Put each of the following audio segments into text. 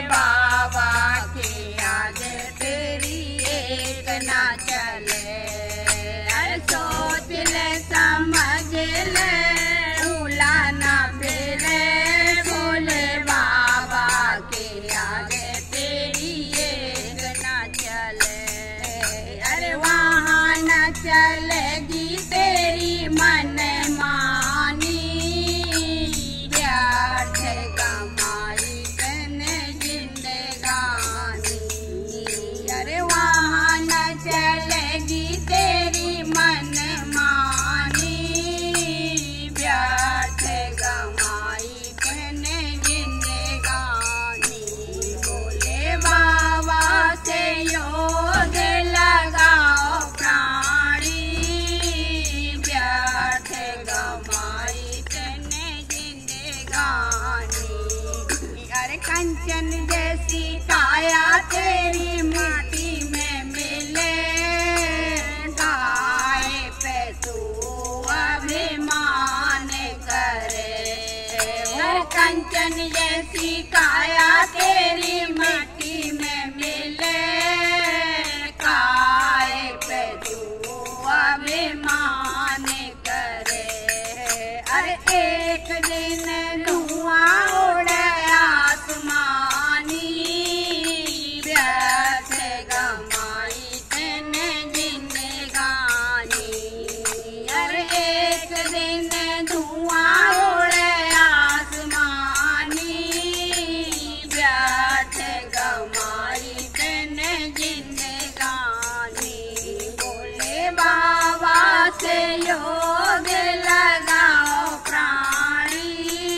बाबा के आगे तेरी एक ना चले। अरे सोच ले समझ ले भूला ना फिरे, भोले बाबा के आगे तेरी एक ना चले। अरे वहाँ न चलेगी तेरी मन मानी, व्यर्थ कमाई तने जिंदगानी। अरे वहाँ न चलेगी तेरी मन मानी, व्यर्थ कमाई तने जिंदगानी। भोले बाबा से योग लगाओ प्राणी, व्यर्थ कमाई तने जिंदगानी। अरे कंचन जैसी काया तेरी मिट्टी में मिले, गाय पे तू अभिमान करे। वो कंचन जैसी काया तेरी मिट्टी में मिले, गाय पे तू अभिमान करे। अरे एक दिन धुआं उड़े आसमानी, व्यर्थ कमाई तने जिंदगानी। अरे एक दिन धुआं उड़े आसमानी, व्यर्थ कमाई तने जिंदगानी। भोले बाबा से योग लगाओ प्राणी,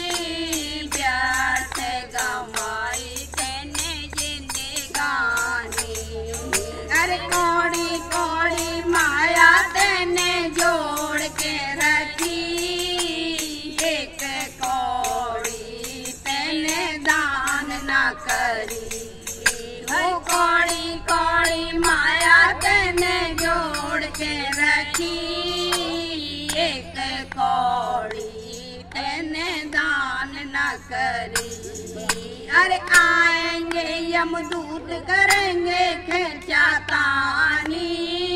व्यर्थ कमाई तने जिंदगानी। अरे कौड़ी कौड़ी माया तने जोड़ के रखी, एक कौड़ी तने दान ना करी। वो कौड़ी कौड़ी माया तने जोड़ के रखी, एक कौड़ी तने दान ना करी। अरे आएंगे यमदूत करेंगे खर्चा तानी,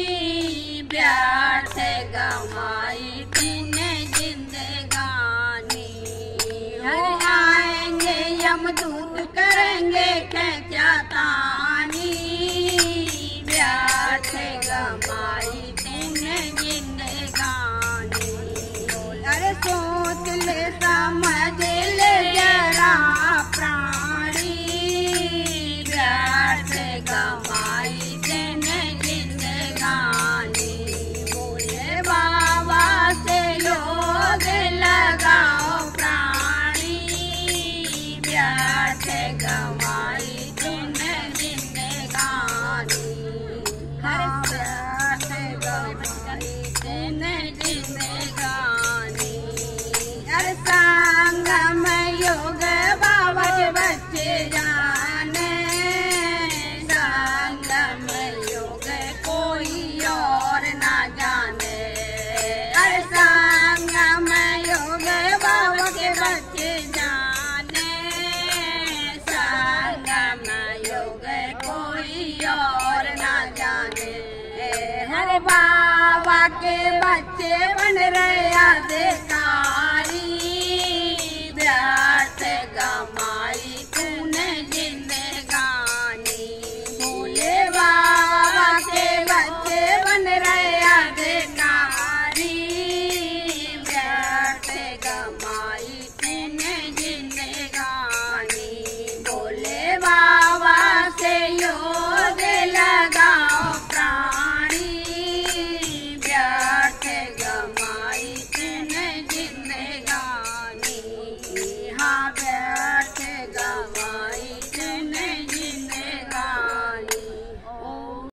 व्यर्थ कमाई तने जिंदगानी। अरे आएंगे यमदूत करेंगे खर्चा तानी, व्यर्थ कमाई तने जिंदगानी। अरे सोच ले समझ ले जरा प्राणी, व्यर्थ कमाई तने जिंदगानी। भोले बाबा से योग लगाओ प्राणी, व्यर्थ कमाई तने जिंदगानी। हर व्यर्थ कमाई तने जिंदगानी। हर संग में योग बाबा के बच्चे जाने, संग में योग कोई और ना जाने। हर संग में योग बाबा के बच्चे जाने, संग में योग कोई और ना जाने। हर बाबा के बच्चे बन रहे आधे